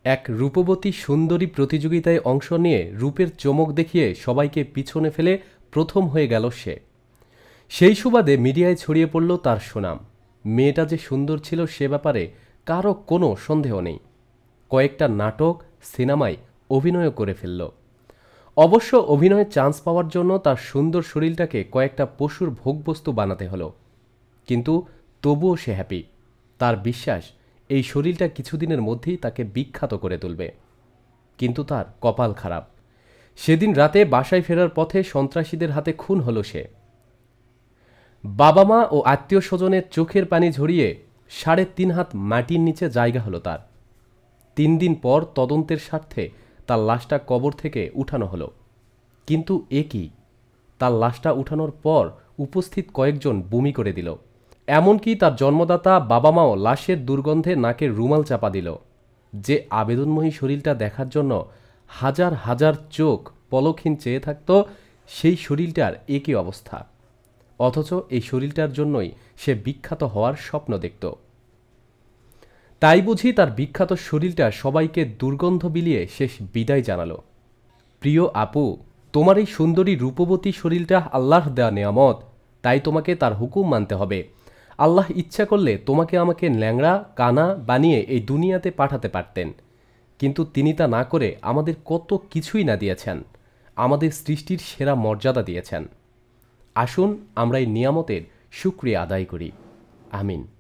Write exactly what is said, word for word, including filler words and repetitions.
এক রূপবতী সুন্দরী প্রতিযোগিতায় অংশ নিয়ে রূপের চমক দেখিয়ে সবাইকে পিছনে ফেলে প্রথম হয়ে গেল সে। সেই সুবাদে মিডিয়ায় ছড়িয়ে পড়ল তার সুনাম। মেয়েটা যে সুন্দর ছিল সে ব্যাপারে কারও কোনো সন্দেহ নেই। কয়েকটা নাটক, সিনেমায় অভিনয়ও করে ফেলল। অবশ্য অভিনয়ে চান্স পাওয়ার জন্য তার সুন্দর শরীরটাকে কয়েকটা পশুর ভোগবস্তু বানাতে হলো, কিন্তু তবুও সে হ্যাপি। তার বিশ্বাস এই শরীরটা কিছুদিনের মধ্যেই তাকে বিখ্যাত করে তুলবে। কিন্তু তার কপাল খারাপ। সেদিন রাতে বাসায় ফেরার পথে সন্ত্রাসীদের হাতে খুন হলো সে। বাবা মা ও আত্মীয় স্বজনের চোখের পানি ঝরিয়ে সাড়ে তিন হাত মাটির নিচে জায়গা হলো তার। তিন দিন পর তদন্তের স্বার্থে তার লাশটা কবর থেকে উঠানো হলো। কিন্তু এ কি, তার লাশটা উঠানোর পর উপস্থিত কয়েকজন বমি করে দিল। এমনকি তার জন্মদাতা বাবা মাও লাশের দুর্গন্ধে নাকের রুমাল চাপা দিল। যে আবেদনময়ী শরীরটা দেখার জন্য হাজার হাজার চোখ পলকহীন চেয়ে থাকত, সেই শরীরটার একই অবস্থা। অথচ এই শরীরটার জন্যই সে বিখ্যাত হওয়ার স্বপ্ন দেখত। তাই বুঝি তার বিখ্যাত শরীরটা সবাইকে দুর্গন্ধ বিলিয়ে শেষ বিদায় জানালো। প্রিয় আপু, তোমার এই সুন্দরী রূপবতী শরীরটা আল্লাহর দেয়া নেয়ামত, তাই তোমাকে তার হুকুম মানতে হবে। আল্লাহ ইচ্ছা করলে তোমাকে আমাকে ল্যাংড়া কানা বানিয়ে এই দুনিয়াতে পাঠাতে পারতেন, কিন্তু তিনি তা না করে আমাদের কত কিছুই না দিয়েছেন, আমাদের সৃষ্টির সেরা মর্যাদা দিয়েছেন। আসুন আমরা এই নিয়ামতের শুকরিয়া আদায় করি। আমিন।